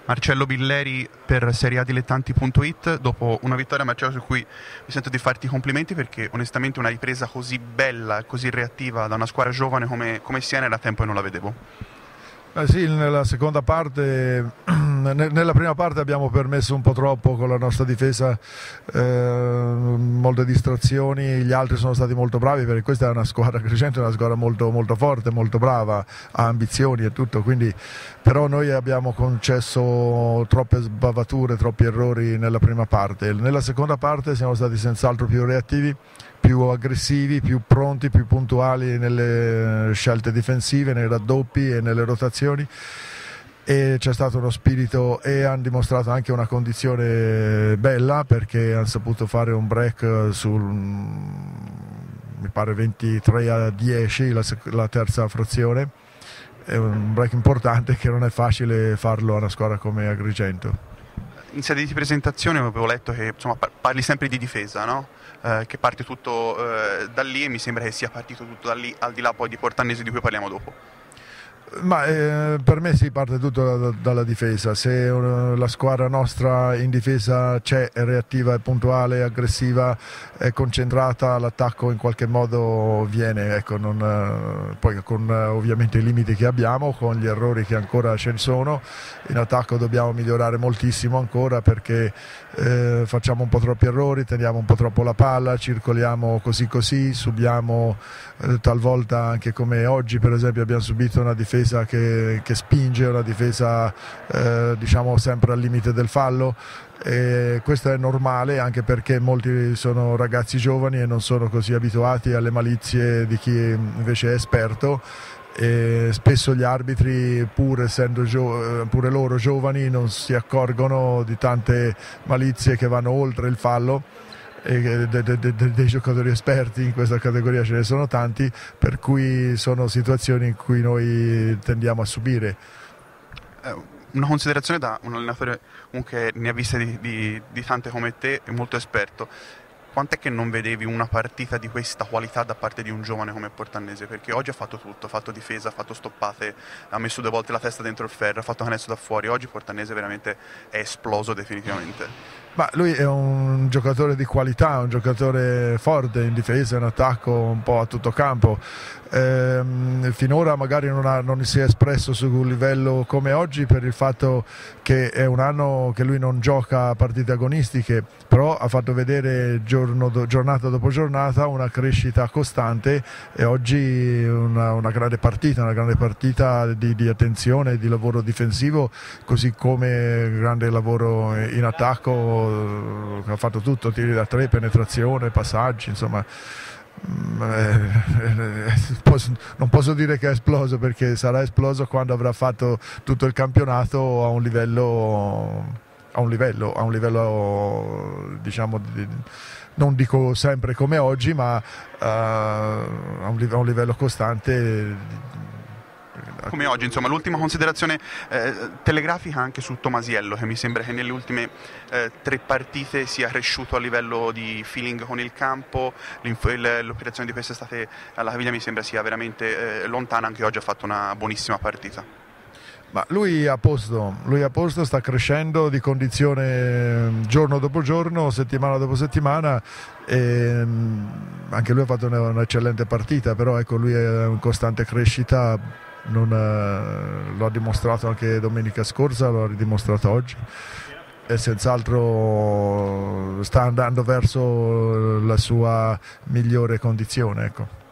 Marcello Billeri per seriadilettanti.it. Dopo una vittoria, Marcello, su cui mi sento di farti i complimenti, perché onestamente una ripresa così bella e così reattiva da una squadra giovane come Siena da tempo e non la vedevo. Sì, nella seconda parte, nella prima parte abbiamo permesso un po' troppo con la nostra difesa, molte distrazioni. Gli altri sono stati molto bravi, perché questa è una squadra crescente, una squadra molto, molto forte, molto brava, ha ambizioni e tutto, quindi, però noi abbiamo concesso troppe sbavature, troppi errori nella prima parte. Nella seconda parte siamo stati senz'altro più reattivi, più aggressivi, più pronti, più puntuali nelle scelte difensive, nei raddoppi e nelle rotazioni, e c'è stato uno spirito e hanno dimostrato anche una condizione bella, perché hanno saputo fare un break sul, mi pare 23-10 la terza frazione. È un break importante che non è facile farlo a una squadra come Agrigento. In sede di presentazione avevo letto che insomma, parli sempre di difesa, no? Che parte tutto da lì, e mi sembra che sia partito tutto da lì, al di là poi di Portanese, di cui parliamo dopo. Ma per me si parte tutto dalla difesa. Se la squadra nostra in difesa c'è, è reattiva, è puntuale, è aggressiva, è concentrata, l'attacco in qualche modo viene, ecco, poi con ovviamente i limiti che abbiamo, con gli errori che ancora ce ne sono. In attacco dobbiamo migliorare moltissimo ancora, perché facciamo un po' troppi errori, teniamo un po' troppo la palla, circoliamo così, subiamo talvolta, anche come oggi per esempio abbiamo subito una difesa che spinge, una difesa diciamo sempre al limite del fallo, e questo è normale, anche perché molti sono ragazzi giovani e non sono così abituati alle malizie di chi invece è esperto, e spesso gli arbitri, pur essendo pure loro giovani, non si accorgono di tante malizie che vanno oltre il fallo. E dei giocatori esperti in questa categoria ce ne sono tanti, per cui sono situazioni in cui noi tendiamo a subire. Una considerazione da un allenatore comunque ne ha viste di tante come te e molto esperto: quant'è che non vedevi una partita di questa qualità da parte di un giovane come Portanese? Perché oggi ha fatto tutto, ha fatto difesa, ha fatto stoppate, ha messo 2 volte la testa dentro il ferro, ha fatto canestro da fuori. Oggi Portanese veramente è esploso definitivamente. Ma lui è un giocatore di qualità, un giocatore forte in difesa, in attacco, un po' a tutto campo. Finora magari non si è espresso su un livello come oggi, per il fatto che è un anno che lui non gioca partite agonistiche, però ha fatto vedere giornata dopo giornata una crescita costante, e oggi una grande partita di attenzione, di lavoro difensivo, così come grande lavoro in attacco. Ha fatto tutto, tiri da 3, penetrazione, passaggi, insomma. Non posso dire che è esploso, perché sarà esploso quando avrà fatto tutto il campionato a un livello diciamo non dico sempre come oggi, ma a un livello costante. Come oggi, insomma. L'ultima considerazione telegrafica anche su Tomasiello, che mi sembra che nelle ultime 3 partite sia cresciuto a livello di feeling con il campo. L'operazione di quest'estate alla caviglia mi sembra sia veramente lontana, anche oggi ha fatto una buonissima partita. Ma lui è a posto, sta crescendo di condizione giorno dopo giorno, settimana dopo settimana, e anche lui ha fatto un'eccellente partita, però ecco, lui è in costante crescita. L'ho dimostrato anche domenica scorsa, l'ho ridimostrato oggi, e senz'altro sta andando verso la sua migliore condizione, ecco.